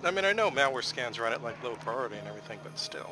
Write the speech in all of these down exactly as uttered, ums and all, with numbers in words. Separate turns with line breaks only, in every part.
I mean, I know malware scans run at like low priority and everything, but still.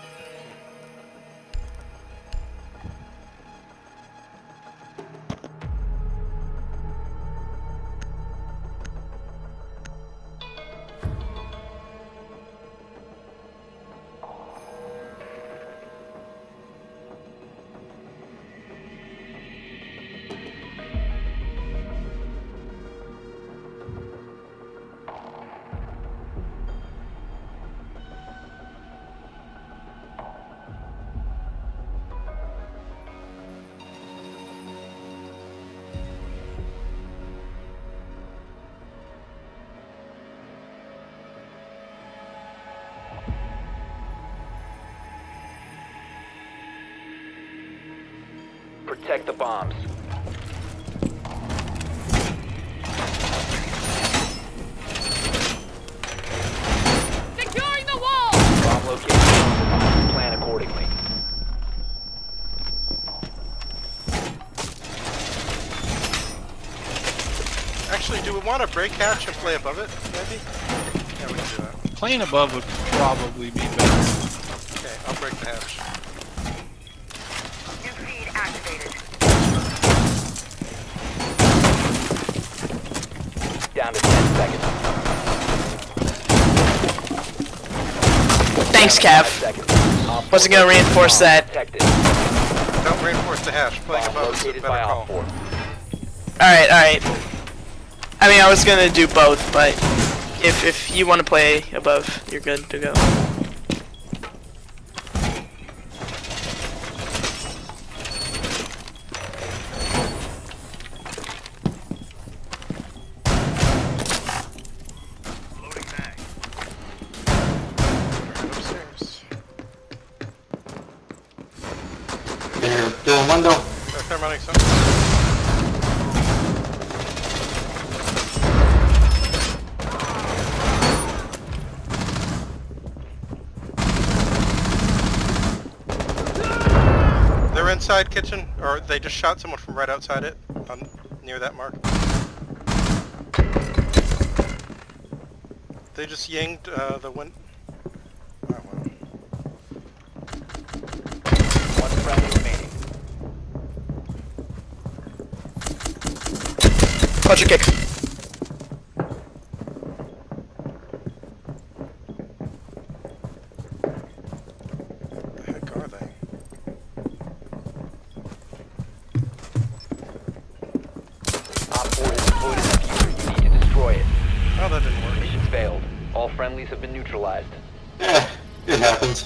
Protect the bombs.
Securing the wall!
Bomb location. Plan accordingly.
Actually, do we want to break hatch and play above it, maybe? Yeah, we can do that.
Playing above would probably be better.
Okay, I'll break the hatch.
New feed activated.
Down to ten seconds.
Thanks,
Five
Cav.
seconds. Op
Wasn't
four
gonna reinforce
bomb
that.
Detected.
Don't reinforce the hatch. Playing
Bomb
above is a
located
better
by
call.
Op four.
Alright, alright. I mean, I was gonna do both, but if, if you want to play above, you're good to go.
Upstairs.
They're doing window.
They're thermotic something. They're inside kitchen, or they just shot someone from right outside it, on near that mark. They just yinged uh, the win. Oh, well.
One friendly remaining.
Culture kick.
The heck are they?
Op four has deployed a diffuser. You need to destroy it.
Oh, that didn't work.
Mission failed. All friendlies have been neutralized.
Yeah, it happens.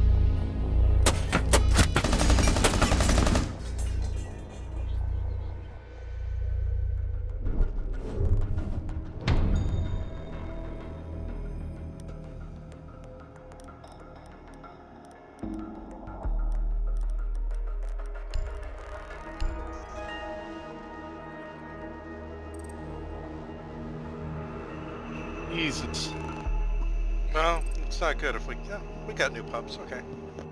Jesus.
Well, it's not good if we... Yeah, we got new pups, okay.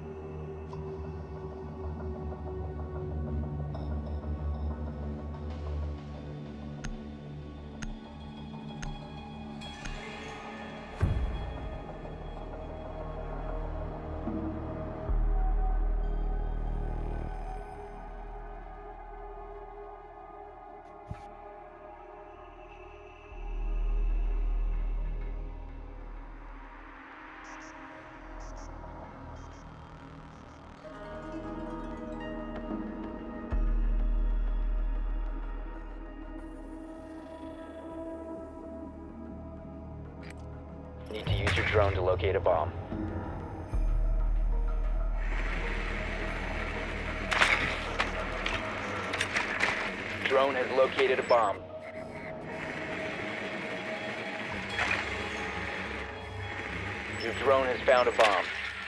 Need to use your drone to locate a bomb. Drone has located a bomb. Your drone has found a bomb.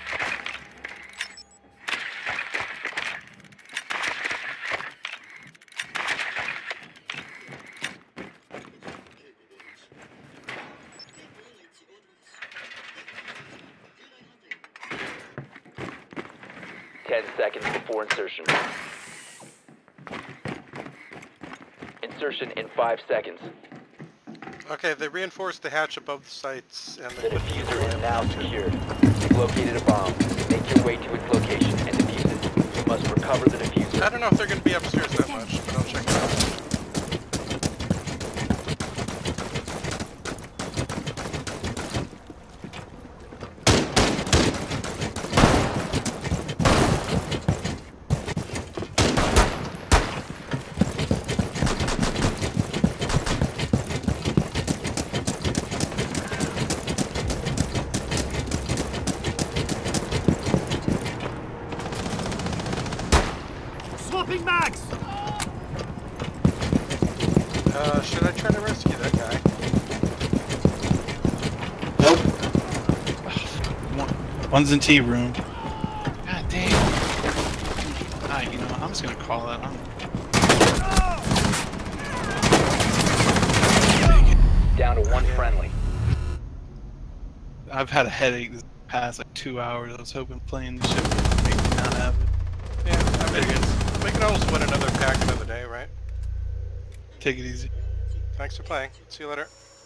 Ten seconds before insertion. Insertion in five seconds.
Okay, they reinforced the hatch above the sites and
The
they put
diffuser is now secured. You've located a bomb. Make your way to its location and defuse it. You must recover the diffuser.
I don't know if they're going to be upstairs that much, but I'll check it out.
Swapping mags!
Uh, should I try to rescue that guy?
Nope.
One, one's in T room. God damn. Alright, you know what? I'm just gonna call that. I'm...
Down to one friendly.
I've had a headache this past like two hours. I was hoping playing the ship would make me not have it.
Yeah, I
There
mean,
it is.
we can always win another pack another day, right?
Take it easy.
Thanks for playing. See you later.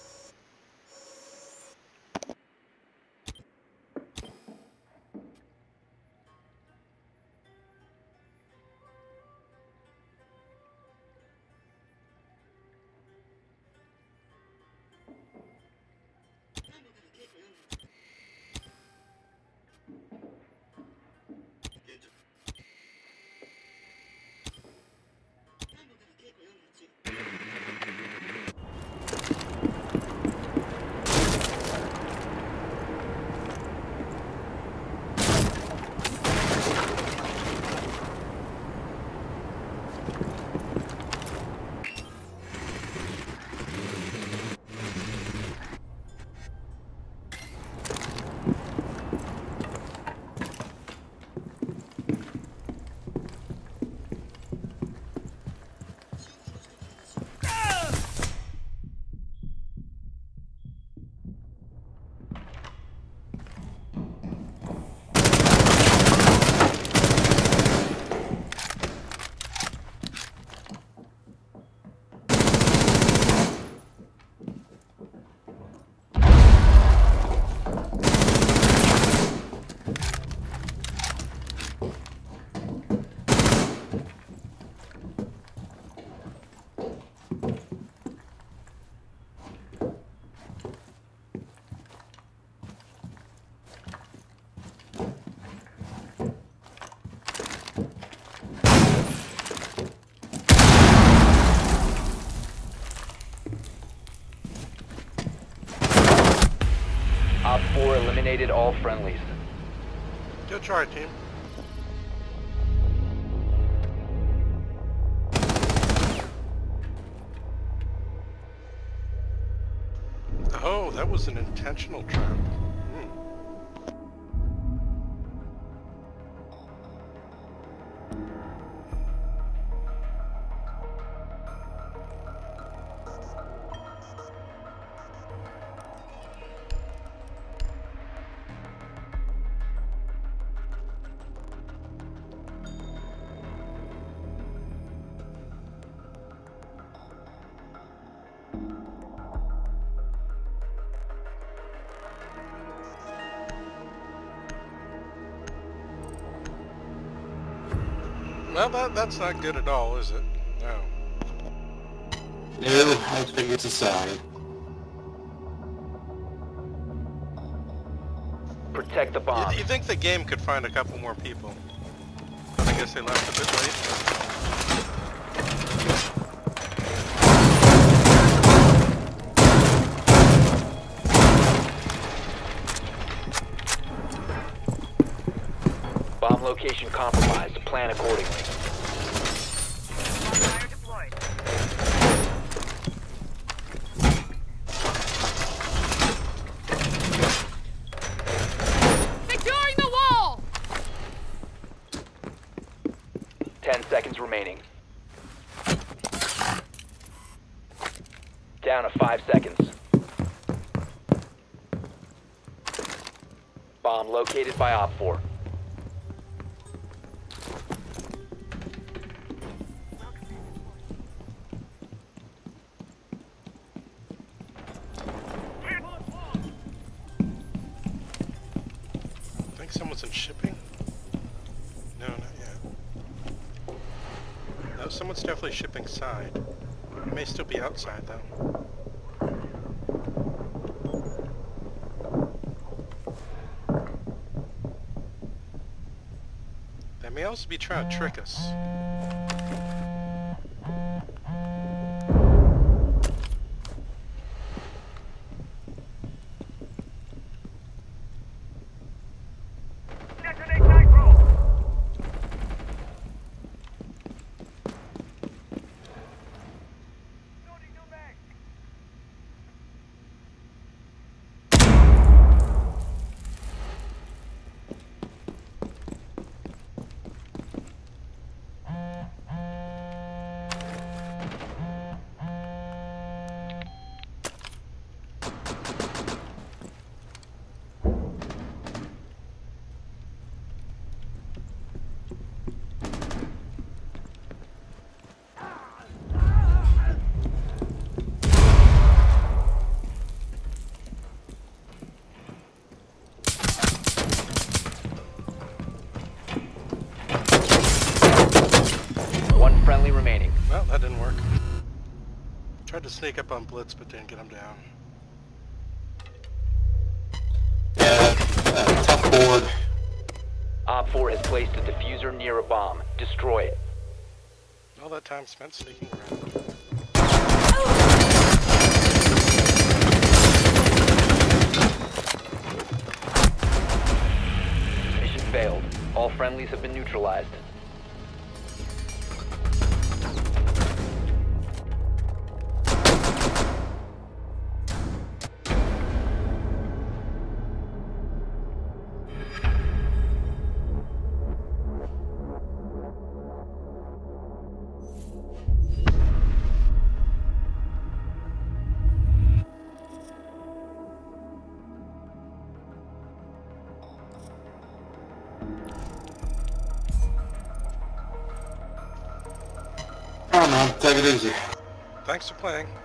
Op four eliminated all friendlies.
Good try, team. Oh, that was an intentional trap. Hmm. Well, that, that's not good at all, is it? No.
No, I think it's a sign.
Protect the bomb.
You, you think the game could find a couple more people? I guess they left a bit late.
Bomb location compromised. Plan accordingly.
Fire deployed. Securing the wall!
Ten seconds remaining. Down to five seconds. Bomb located by Op four.
think someone's in shipping? No, not yet. No, someone's definitely shipping side. It may still be outside though. They may also be trying to trick us.
Detonate nitro! Loading new mag.
One friendly remaining.
Well, that didn't work. Tried to sneak up on Blitz, but didn't get him down.
Yeah, uh, tough board.
Op four has placed a diffuser near a bomb. Destroy it.
All that time spent sneaking around.
Mission failed. All friendlies have been neutralized.
Alright man, take it easy.
Thanks for playing.